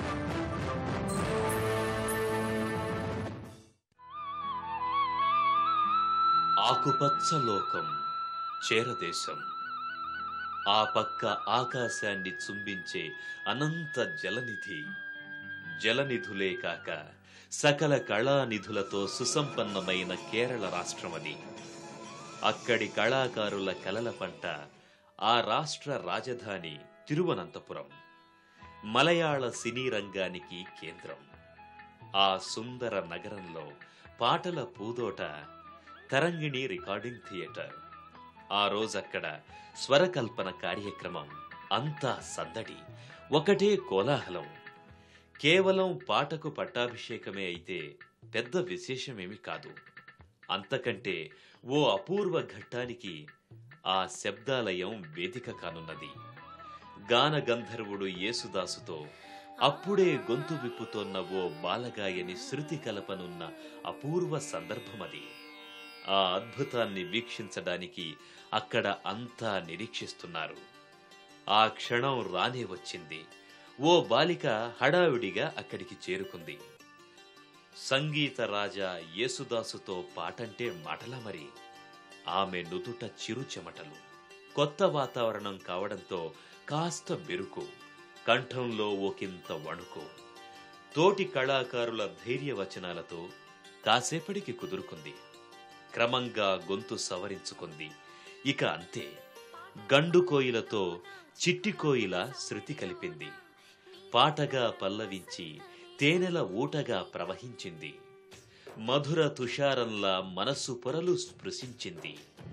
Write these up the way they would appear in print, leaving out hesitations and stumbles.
ఆకుపచ్చ లోకం, చేరదేశం. ఆ పక్క ఆకాశాన్ని చుంబించే అనంత జలనిధి. జలనిధులే కాక సకల కళానిధులతో సుసంపన్నమైన కేరళ రాష్ట్రమది. అక్కడి కళాకారుల కలల పంట ఆ రాష్ట్ర రాజధాని తిరువనంతపురం, మలయాళ సినీ రంగానికి కేంద్రం. ఆ సుందర నగరంలో పాటల పూదోట తరంగిణి రికార్డింగ్ థియేటర్. ఆ రోజక్కడ స్వరకల్పన కార్యక్రమం. అంతా సందడి, ఒకటే కోలాహలం. కేవలం పాటకు పట్టాభిషేకమే అయితే పెద్ద విశేషమేమి కాదు. అంతకంటే ఓ అపూర్వ ఘట్టానికి ఆ శబ్దాలయం వేదిక కానున్నది. గాన గంధర్వుడు యేసుదాసుతో అప్పుడే గొంతు విప్పుతోన్న ఓ బాలగాయని శృతి కలపనున్న అపూర్వ సందర్భమది. ఆ అద్భుతాన్ని వీక్షించడానికి అక్కడ అంతా నిరీక్షిస్తున్నారు. ఆ క్షణం రానే వచ్చింది. ఓ బాలిక హడావిడిగా అక్కడికి చేరుకుంది. సంగీత రాజా యేసుదాసుతో పాటంటే మాటలా మరి. ఆమె నుదుట చిరు చెమటలు. కొత్త వాతావరణం కావడంతో కాస్త బెరుకు, కంఠంలో ఒకంత వణుకు. తోటి కళాకారుల ధైర్యవచనాలతో కాసేపటికి కుదురుకుంది. క్రమంగా గొంతు సవరించుకుంది. ఇక అంతే, గండు కోయిలతో చిట్టి కోయిల శృతి కలిపింది. పాటగా పల్లవించి తేనెల ఊటగా ప్రవహించింది. మధుర తుషారంలా మనసు పొరలు స్పృశించింది.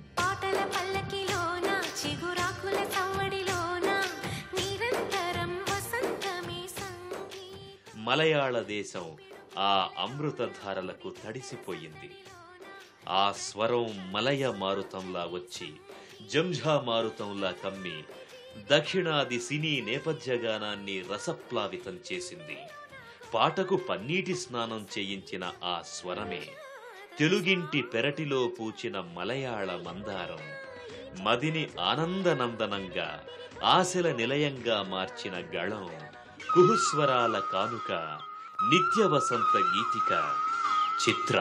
మలయాళ దేశం ఆ అమృతధారలకు తడిసిపోయింది. ఆ స్వరం మలయ మారుతంలా వచ్చి జంఝా మారుతంలా కమ్మి దక్షిణాది సినీ నేపథ్యగానాన్ని రసప్లావితం చేసింది. పాటకు పన్నీటి స్నానం చేయించిన ఆ స్వరమే తెలుగింటి పెరటిలో పూచిన మలయాళ మందారం. మదిని ఆనందనందనంగా, ఆశల నిలయంగా మార్చిన గళం, కుహుస్వరాల కానుక, నిత్య వసంత గీతిక చిత్ర.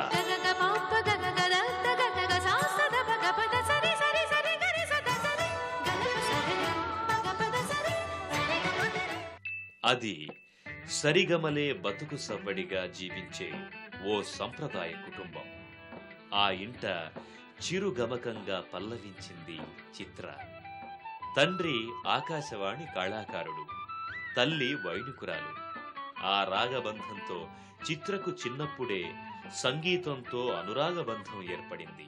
అది సరిగమలే బతుకు సవ్వడిగా జీవించే ఓ సంప్రదాయ కుటుంబం. ఆ ఇంట చిరుగమకంగా పల్లవించింది చిత్ర. తండ్రి ఆకాశవాణి కళాకారుడు, తల్లి వైణికురాలు. ఆ రాగబంధంతో చిత్రకు చిన్నప్పుడే సంగీతంతో అనురాగబంధం ఏర్పడింది.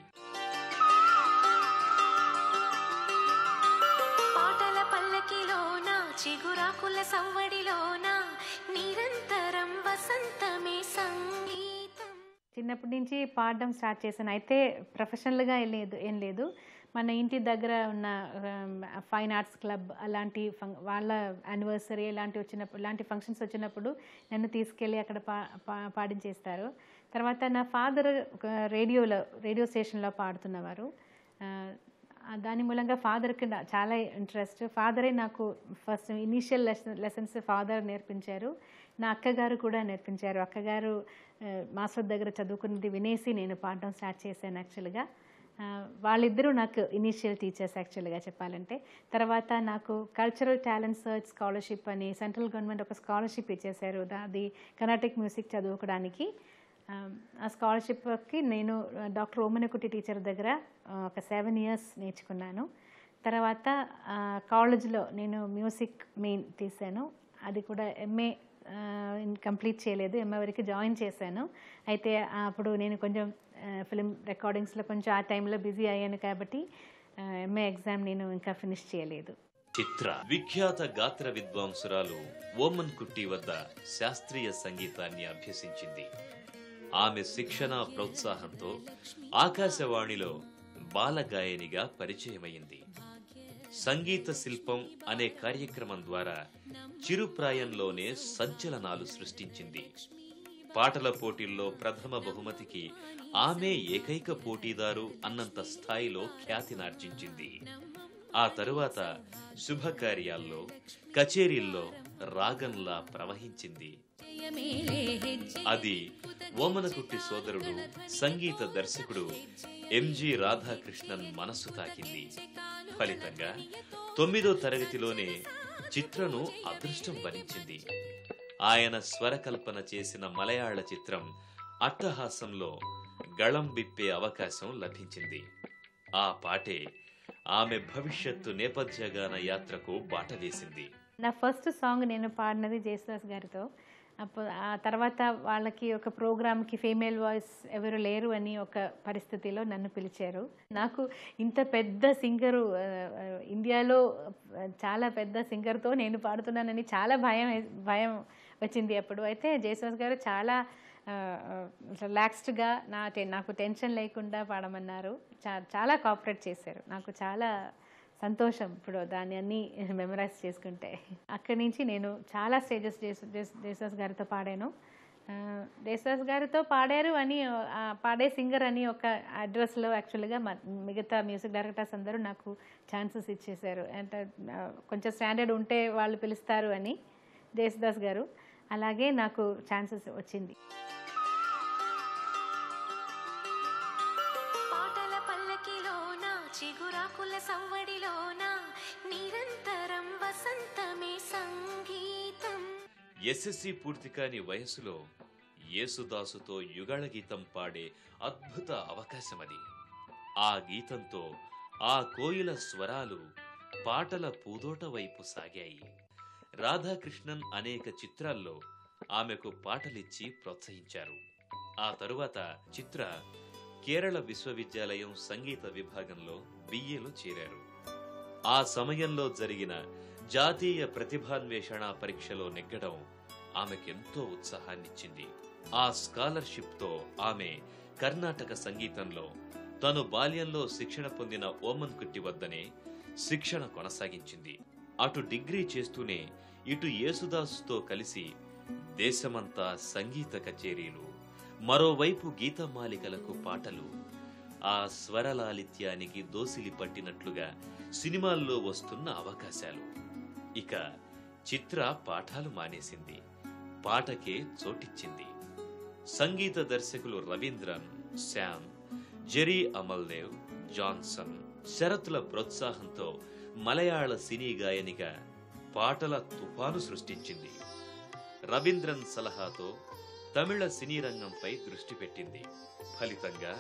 చిగురాకుల సవ్వడిలోన నిరంతరం వసంతమే సంగీతం. చిన్నప్పటి నుంచి పాడడం స్టార్ట్ చేశాను. అయితే ప్రొఫెషనల్గా ఏం లేదు. మన ఇంటి దగ్గర ఉన్న ఫైన్ ఆర్ట్స్ క్లబ్ అలాంటి వాళ్ళ యానివర్సరీ ఇలాంటి ఫంక్షన్స్ వచ్చినప్పుడు నన్ను తీసుకెళ్ళి అక్కడ పాడించేస్తారు. తర్వాత నా ఫాదర్ రేడియో స్టేషన్లో పాడుతున్నవారు. దాని మూలంగా ఫాదర్కి చాలా ఇంట్రెస్ట్. ఫాదరే నాకు ఫస్ట్ ఇనీషియల్ లెసన్స్ ఫాదర్ నేర్పించారు. నా అక్కగారు కూడా నేర్పించారు. అక్కగారు మాస్టర్ దగ్గర చదువుకున్నది వినేసి నేను పాడడం స్టార్ట్ చేశాను యాక్చువల్గా. వాళ్ళిద్దరూ నాకు ఇనీషియల్ టీచర్స్ యాక్చువల్గా చెప్పాలంటే. తర్వాత నాకు కల్చరల్ టాలెంట్ సర్చ్ స్కాలర్షిప్ అని సెంట్రల్ గవర్నమెంట్ ఒక స్కాలర్షిప్ ఇచ్చేశారు. అది కర్ణాటిక్ మ్యూజిక్ చదువుకోవడానికి. ఆ స్కాలర్షిప్కి నేను డాక్టర్ ఓమనకుట్టి టీచర్ దగ్గర ఒక 7 years నేర్చుకున్నాను. తర్వాత కాలేజ్లో నేను మ్యూజిక్ మెయిన్ తీశాను. అది కూడా ఎంఏ కంప్లీట్ చేయలేదు, ఎంఏ వరకు జాయిన్ చేశాను. అయితే అప్పుడు నేను కొంచెం ఫిలిం రికార్డింగ్స్లో కొంచెం ఆ టైంలో బిజీ అయ్యాను కాబట్టి ఎంఏ ఎగ్జామ్ నేను ఇంకా ఫినిష్ చేయలేదు. చిత్ర విఖ్యాత గాత్ర విద్వాంసురాలు ఓమన్కుట్టి వద్ద శాస్త్రీయ సంగీతాన్ని అభ్యసించింది. ఆమె శిక్షణ ప్రోత్సాహంతో ఆకాశవాణిలో బాలగాయనిగా పరిచయమైంది. సంగీత శిల్పం అనే కార్యక్రమం ద్వారా చిరుప్రాయంలోనే సంచలనాలు సృష్టించింది. పాటల పోటీల్లో ప్రథమ బహుమతికి ఆమె ఏకైక పోటీదారు అన్నంత స్థాయిలో ఖ్యాతినార్జించింది. ఆ తరువాత శుభకార్యాల్లో, కచేరీల్లో రాగంలా ప్రవహించింది. అది ఓమనకుట్టి సోదరుడు సంగీత దర్శకుడు ఎంజి రాధాకృష్ణన్ మనస్సు తాకింది. ఫలితంగా 9వ తరగతిలోనే చిత్రను అదృష్టం వరించింది. ఆయన స్వరకల్పన చేసిన మలయాళ చిత్రం అట్టహాసంలో గళం విప్పే అవకాశం లభించింది. ఆ పాటే ఆమె భవిష్యత్తు నేపథ్యగాన యాత్రకు బాట వేసింది. నా ఫస్ట్ సాంగ్ నేను పాడినది జేసుదాస్ గారితో. ఆ తర్వాత వాళ్ళకి ఒక ప్రోగ్రామ్కి ఫీమేల్ వాయిస్ ఎవరు లేరు అని ఒక పరిస్థితిలో నన్ను పిలిచారు. నాకు ఇంత పెద్ద సింగరు, ఇండియాలో చాలా పెద్ద సింగర్తో నేను పాడుతున్నానని చాలా భయం వచ్చింది అప్పుడు. అయితే జేసుదాస్ గారు చాలా రిలాక్స్డ్గా నాకు టెన్షన్ లేకుండా పాడమన్నారు. చాలా కోఆపరేట్ చేశారు. నాకు చాలా సంతోషం ఇప్పుడు దాన్ని అన్నీ మెమరైజ్ చేసుకుంటే. అక్కడి నుంచి నేను చాలా స్టేజెస్ జేసుదాస్ గారితో పాడాను. జేసుదాస్ గారితో పాడారు అని, పాడే సింగర్ అని ఒక అడ్రస్లో యాక్చువల్గా మిగతా మ్యూజిక్ డైరెక్టర్స్ అందరూ నాకు ఛాన్సెస్ ఇచ్చేశారు. అంటే కొంచెం స్టాండర్డ్ ఉంటే వాళ్ళు పిలుస్తారు అని జేసుదాస్ గారు. అలాగే నాకు ఛాన్సెస్ వచ్చింది. ఎస్ఎస్సి పూర్తి కాని వయసులో యేసుదాసుతో యుగళ గీతం పాడే అద్భుత అవకాశమది. ఆ గీతంతో ఆ కోయిల స్వరాలు పాటల పూదోట వైపు సాగాయి. రాధాకృష్ణన్ అనేక చిత్రాల్లో ఆమెకు పాటలిచ్చి ప్రోత్సహించారు. ఆ తరువాత చిత్ర కేరళ విశ్వవిద్యాలయం సంగీత విభాగంలో బిఏలో చేరారు. ఆ సమయంలో జరిగిన జాతీయ ప్రతిభాన్వేషణ పరీక్షలో నెగ్గడం ఆమెకెంతో ఉత్సాహాన్నిచ్చింది. ఆ స్కాలర్షిప్తో ఆమె కర్ణాటక సంగీతంలో తను బాల్యంలో శిక్షణ పొందిన ఓమన్కుట్టి వద్దనే శిక్షణ కొనసాగించింది. అటు డిగ్రీ చేస్తూనే ఇటు యేసుదాసుతో కలిసి దేశమంతా సంగీత కచేరీలు, మరోవైపు గీతమాలికలకు పాటలు. ఆ స్వరలాలిత్యానికి దోసిలి పట్టినట్లుగా సినిమాల్లో వస్తున్న అవకాశాలు. ఇక చిత్ర పాఠాలు మానేసింది, పాటకే చోటిచ్చింది. సంగీత దర్శకులు రవీంద్రన్, శ్యామ్, జెరీ అమల్దేవ్, జాన్సన్, శరత్ల ప్రోత్సాహంతో మలయాళ సినీ గాయనిగా పాటల తుఫాను సృష్టించింది. రవీంద్రన్ సలహాతో తమిళ సినీ రంగంపై దృష్టి పెట్టింది. ఫలితంగా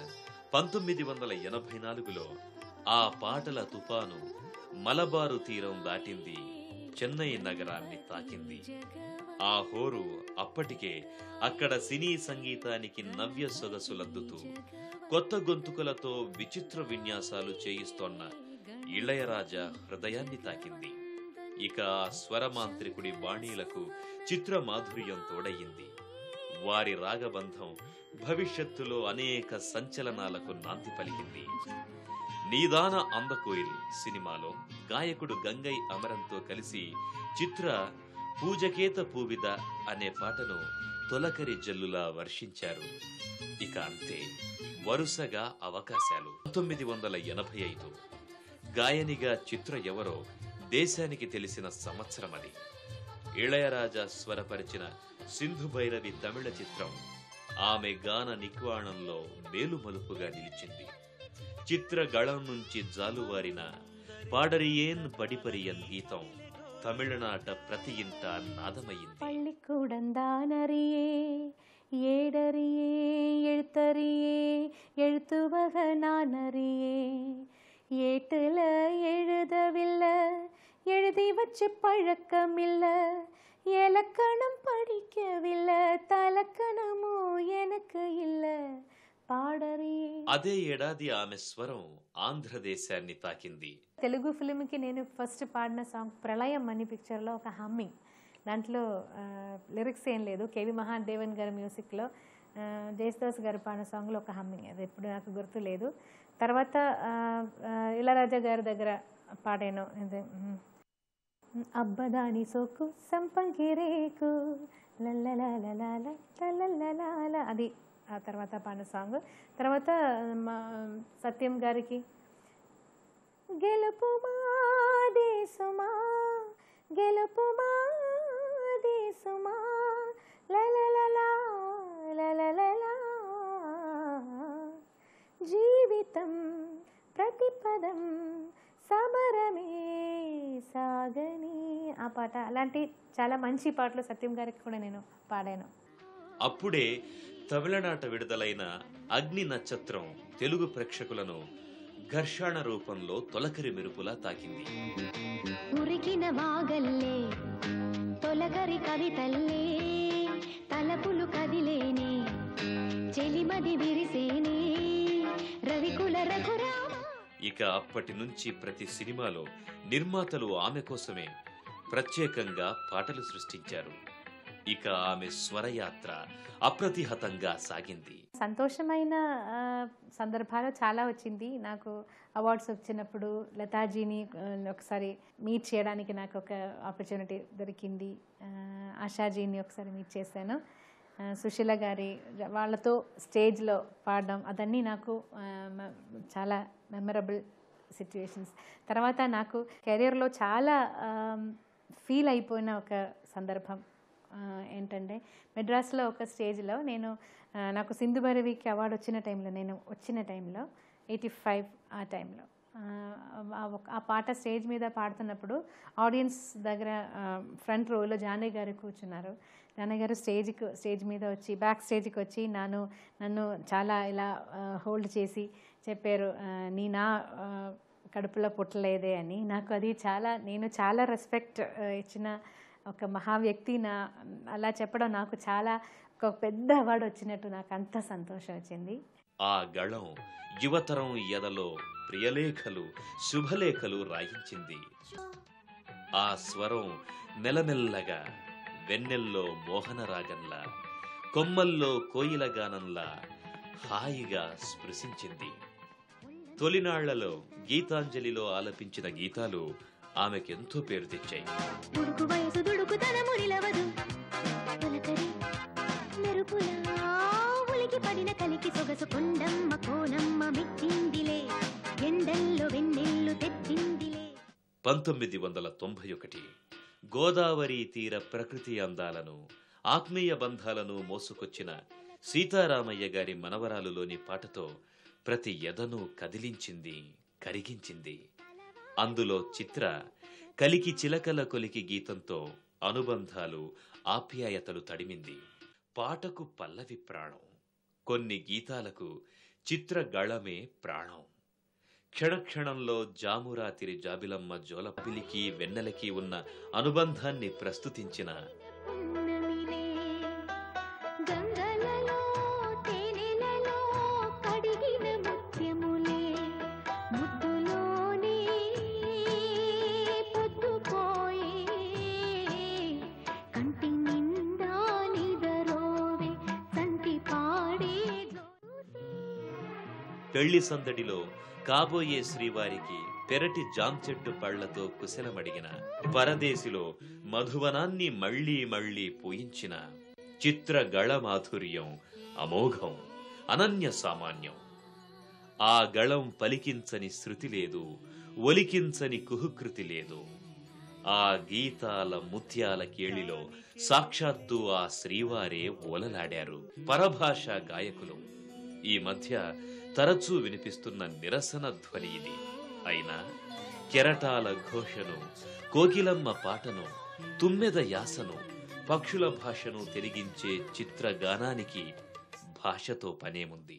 1984లో ఆ పాటల తుఫాను మలబారు తీరం దాటింది, చెన్నై నగరాన్ని తాకింది. ఆ హోరు అప్పటికే అక్కడ సినీ సంగీతానికి నవ్య సొగసులద్దుతూ కొత్త గొంతుకలతో విచిత్ర విన్యాసాలు చేయిస్తోన్న ఇళయరాజా హృదయాన్ని తాకింది. ఇక ఆ స్వరమాంత్రికుడి బాణీలకు చిత్ర మాధుర్యం తోడయింది. వారి రాగబంధం భవిష్యత్తులో అనేక సంచలనాలకు నాంది పలికింది. నీదాన అందకోయిల్ సినిమాలో గాయకుడు గంగై అమరంతో కలిసి చిత్ర పూజకేత పూవిద అనే పాటను తొలకరి జల్లులా వర్షించారు. ఇక అంతే, వరుసగా అవకాశాలు. 1985 గాయనిగా చిత్ర ఎవరో దేశానికి తెలిసిన సంవత్సరం అది. ఇళయరాజా స్వరపరిచిన సింధు భైరవి తమిళ చిత్రం ఆమె గాన నిక్వాణంలో మేలుమలుపుగా నిలిచింది. చిత్ర గళం నుంచి జాలువారిన పాడరియన్ పడిపరియన్ గీతం తమిళనాట ప్రతి ఇంట నాదమయ్యింది. பள்ளிக்கூடந்தானறியே ஏடறியே எழுத்தறியே எழுத்துவக நானறியே ஏட்டுல எழுதவில்லை எழுதி வச்சு பழக்கமில்ல இலக்கணம் படிக்கவில்லை தலக்கணமோ எனக்கு இல்ல పాడరియే. అదే ఏడాది ఆమె స్వరం ఆంధ్రదేశాన్ని తాకింది. తెలుగు ఫిల్మ్కి నేను ఫస్ట్ పాడిన సాంగ్ ప్రళయం అనే పిక్చర్లో ఒక హమ్మింగ్. దాంట్లో లిరిక్స్ ఏం లేదు, కేవి మహాదేవన్ గారి మ్యూజిక్లో జేసుదాస్ గారు పాడిన సాంగ్లో ఒక హమ్మింగ్, అది ఎప్పుడు నాకు గుర్తు లేదు. తర్వాత ఇళయరాజా గారి దగ్గర పాడాను, అబ్బదాని సోకు సంపంగి రేకు లల్లలాల, అది ఆ తర్వాత పాడిన సాంగ్. తర్వాత సత్యం గారికి గెలుపుమా దేశమా గెలుపుమా ప్రతి పదం సమరమే సాగని ఆ పాట. అలాంటి చాలా మంచి పాటలు సత్యం గారికి కూడా నేను పాడాను. అప్పుడే తమిళనాట విడుదలైన అగ్ని నక్షత్రం తెలుగు ప్రేక్షకులను ఘర్షణ రూపంలో తొలకరి మెరుపులా తాకింది. ఉరికిన వాగల్లే తొలకరి కవితల్లే తలపులు కదిలేనే చెలిమది విరిసేనే రవికుల రఘురామ. ఇక అప్పటి నుంచి ప్రతి సినిమాలో నిర్మాతలు ఆమె కోసమే ప్రత్యేకంగా పాటలు సృష్టించారు. ఇక ఆమె స్వరయాత్ర అప్రతిహతంగా సాగింది. సంతోషమైన సందర్భాలు చాలా వచ్చింది. నాకు అవార్డ్స్ వచ్చినప్పుడు లతాజీని ఒకసారి మీట్ చేయడానికి నాకు ఒక ఆపర్చునిటీ దొరికింది. ఆశాజీని ఒకసారి మీట్ చేశాను. సుశీల గారి వాళ్ళతో స్టేజ్లో పాడడం అదన్నీ నాకు చాలా మెమరబుల్ సిచ్యువేషన్స్. తర్వాత నాకు కెరియర్లో చాలా ఫీల్ అయిపోయిన ఒక సందర్భం ఏంటంటే మెడ్రాస్లో ఒక స్టేజ్లో నాకు సింధు భైరవికి అవార్డు వచ్చిన టైంలో 85 ఆ టైంలో ఆ పాట స్టేజ్ మీద పాడుతున్నప్పుడు ఆడియన్స్ దగ్గర ఫ్రంట్ రోలో జానయ్య గారు కూర్చున్నారు. జానయ్య గారు స్టేజ్ మీద వచ్చి బ్యాక్ స్టేజ్కి వచ్చి నన్ను చాలా ఇలా హోల్డ్ చేసి చెప్పారు, నా కడుపులో పుట్టలేదే అని. నాకు అది నేను చాలా రెస్పెక్ట్ ఇచ్చిన ఒక మహా వ్యక్తి అలా చెప్పడం నాకు చాలా ఒక పెద్ద అవార్డు వచ్చినట్టు నాకు అంత సంతోషం వచ్చింది. ఆ గళం యువతరం ఎదలో ప్రియలేఖలు శుభలేఖలు రాయించింది. ఆ స్వరం మెల్లమెల్లగా వెన్నెల్లో మోహన రాగంలా కొమ్మల్లో కోయిల గానంలా హాయిగా స్పృశించింది. తొలినాళ్లలో గీతాంజలిలో ఆలపించిన గీతాలు ఆమెకెంతో పేరు తెచ్చాయి. ఉలికి పడిన కలికి సొగసు కొండమ్మ కోనమ్మ మెచ్చిందిలే ఎండల్లో వెన్నెల్లు తెచ్చిందిలే. 1991 గోదావరి తీర ప్రకృతి అందాలను ఆత్మీయ బంధాలను మోసుకొచ్చిన సీతారామయ్య గారి మనవరాలులోని పాటతో ప్రతి ఎదను కదిలించింది, కరిగించింది. అందులో చిత్ర కలికి చిలకల కొలికి గీతంతో అనుబంధాలు ఆప్యాయతలు తడిమింది. పాటకు పల్లవి ప్రాణం, కొన్ని గీతాలకు చిత్ర గళమే ప్రాణం. క్షణక్షణంలో జామురాతిరి జాబిలమ్మ జోలపిలికి వెన్నెలకి ఉన్న అనుబంధాన్ని ప్రస్తుతించిన పెళ్లి సందడిలో కాబోయే శ్రీవారికి పెరటి జాంచెట్టు పళ్లతో కుశలమడిగిన, పరదేశిలో మధువనాన్ని మళ్లీ మళ్లీ పూయించిన చిత్ర గళ మాధుర్యం అమోఘం, అనన్య సామాన్యం. ఆ గళం పలికించని శృతి లేదు, ఒలికించని కుహుకృతి లేదు. ఆ గీతాల ముత్యాల కేళిలో సాక్షాత్తు ఆ శ్రీవారే ఓలలాడారు. పరభాష గాయకులు ఈ మధ్య తరచూ వినిపిస్తున్న నిరసన ధ్వని ఇది. అయినా కెరటాల ఘోషను, కోకిలమ్మ పాటను, తుమ్మెద యాసను, పక్షుల భాషను తిరిగించే చిత్రగానానికి భాషతో పనేముంది.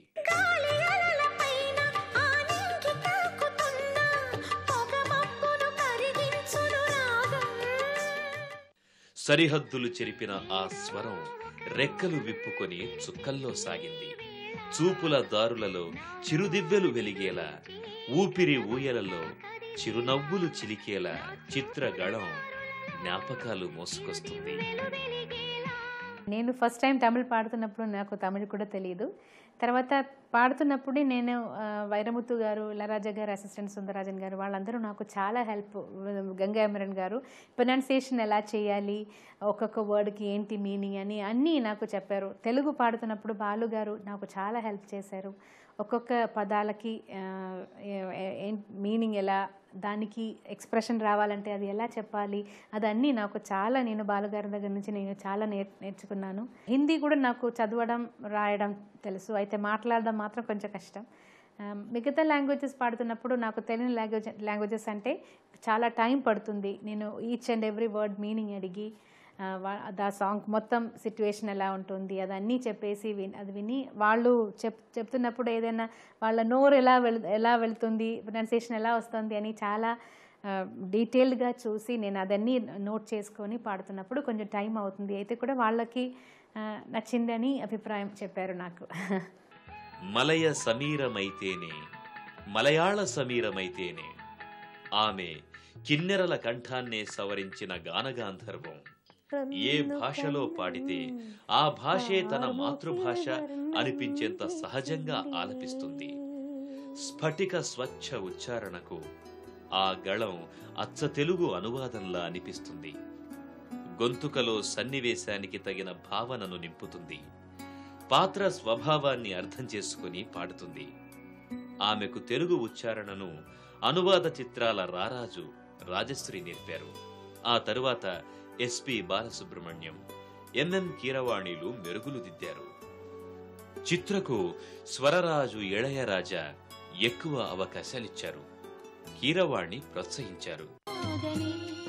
సరిహద్దులు చెరిపిన ఆ స్వరం రెక్కలు విప్పుకొని చుక్కల్లో సాగింది. చూపుల దారులలో చిరుదివ్వెలు వెలిగేలా, ఊపిరి ఊయలలో చిరునవ్వులు చిలికేలా చిత్రగళం జ్ఞాపకాలు మోసుకొస్తుంది. నేను ఫస్ట్ టైం తమిళ్ పాడుతున్నప్పుడు నాకు తమిళ్ కూడా తెలియదు. తర్వాత పాడుతున్నప్పుడే నేను వైరముత్తు గారు, ఇళరాజా గారు, అసిస్టెంట్ సుందరరాజన్ గారు వాళ్ళందరూ నాకు చాలా హెల్ప్, గంగా అమరన్ గారు ప్రొనౌన్సియేషన్ ఎలా చేయాలి, ఒక్కొక్క వర్డ్కి ఏంటి మీనింగ్ అని అన్నీ నాకు చెప్పారు. తెలుగు పాడుతున్నప్పుడు బాలు గారు నాకు చాలా హెల్ప్ చేశారు. ఒక్కొక్క పదాలకి మీనింగ్ ఎలా, దానికి ఎక్స్ప్రెషన్ రావాలంటే అది ఎలా చెప్పాలి, అదన్నీ నాకు చాలా, నేను బాలుగారి దగ్గర నుంచి నేను చాలా నేర్చుకున్నాను. హిందీ కూడా నాకు చదవడం రాయడం తెలుసు, అయితే మాట్లాడడం మాత్రం కొంచెం కష్టం. మిగతా లాంగ్వేజెస్ పాడుతున్నప్పుడు నాకు తెలియని లాంగ్వేజెస్ అంటే చాలా టైం పడుతుంది. నేను each and every word meaning అడిగి ఆ సాంగ్ మొత్తం సిచ్యువేషన్ ఎలా ఉంటుంది అదన్నీ చెప్పేసి అది విని వాళ్ళు చెప్తున్నప్పుడు ఏదైనా వాళ్ళ నోరు ఎలా వెళ్తుంది, ప్రొనౌన్సియేషన్ ఎలా వస్తుంది అని చాలా డీటెయిల్డ్గా చూసి నేను అదన్నీ నోట్ చేసుకొని పాడుతున్నప్పుడు కొంచెం టైం అవుతుంది. అయితే కూడా వాళ్ళకి నచ్చిందని అభిప్రాయం చెప్పారు నాకు. మలయ సమీరమైతేనే మలయాళ సమీరమైతేనే ఆమె కిన్నెరల కంఠాన్నే సవరించిన గానగాంధర్వం. ఏ భాషలో పాడితే ఆ భాషే తన మాతృభాష అనిపించేంత సహజంగా ఆలపిస్తుంది. స్ఫటిక స్వచ్ఛ ఉచ్చారణకు ఆ గళం అచ్చ తెలుగు అనువాదంలా అనిపిస్తుంది. గొంతుకలో సన్నివేశానికి తగిన భావనను నింపుతుంది. పాత్ర స్వభావాన్ని అర్థం చేసుకుని పాడుతుంది. ఆమెకు తెలుగు ఉచ్చారణను అనువాద చిత్రాల రారాజు రాజశ్రీ నేర్పారు. ఆ తరువాత ఎస్పి బాలసుబ్రహ్మణ్యం, ఎంఎం కీరవాణిలు మెరుగులు దిద్దారు. చిత్రకు స్వరరాజు ఇళయరాజా ఎక్కువ అవకాశాలిచ్చారు. కీరవాణి ప్రోత్సహించారు.